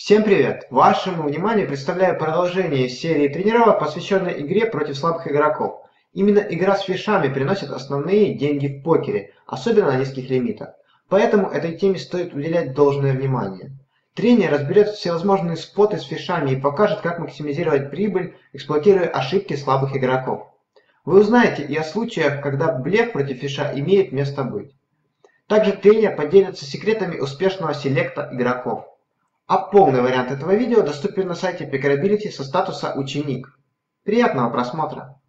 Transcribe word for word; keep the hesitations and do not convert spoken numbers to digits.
Всем привет! Вашему вниманию представляю продолжение серии тренировок, посвященной игре против слабых игроков. Именно игра с фишами приносит основные деньги в покере, особенно на низких лимитах. Поэтому этой теме стоит уделять должное внимание. Тренер разберет всевозможные споты с фишами и покажет, как максимизировать прибыль, эксплуатируя ошибки слабых игроков. Вы узнаете и о случаях, когда блеф против фиша имеет место быть. Также тренер поделится секретами успешного селекта игроков. А полный вариант этого видео доступен на сайте Pickerability со статуса «Ученик». Приятного просмотра!